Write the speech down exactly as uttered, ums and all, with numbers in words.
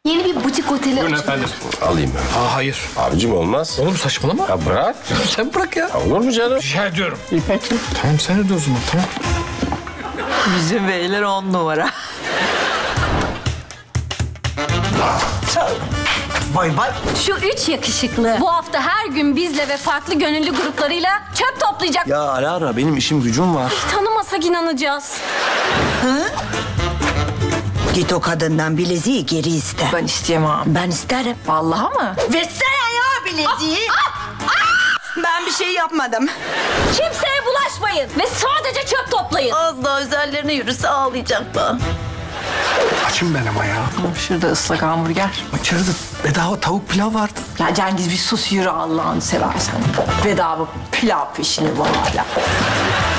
Yeni bir butik oteli Buyurun açıldı. efendim. Alayım ben. Aa hayır. Abicim olmaz. Oğlum saçmalama. Ya bırak. Sen bırak ya. Ya olur mu canım? Rica ediyorum. İyi peki. Tamam sen öde o zaman tamam. Bizim beyler on numara. Bay bay. Şu üç yakışıklı bu hafta her gün bizle ve farklı gönüllü gruplarıyla çöp toplayacak. Ya ara ara benim işim gücüm var. Tanımasak inanacağız. Git o kadından bileziği geri iste. Ben isteyemem. Ben isterim. Vallahi mı? Versene ya bileziği. Ben bir şey yapmadım. Kimseye bulaşmayın ve sadece çöp toplayın. Az daha üzerlerine yürüse ağlayacaklar. Açım ben ama ya. Şurada ıslak hamburger. İçeride bedava tavuk pilav vardı. Ya Cengiz bir sus yürü Allah'ını seversen. Bedava pilav peşini bu hala.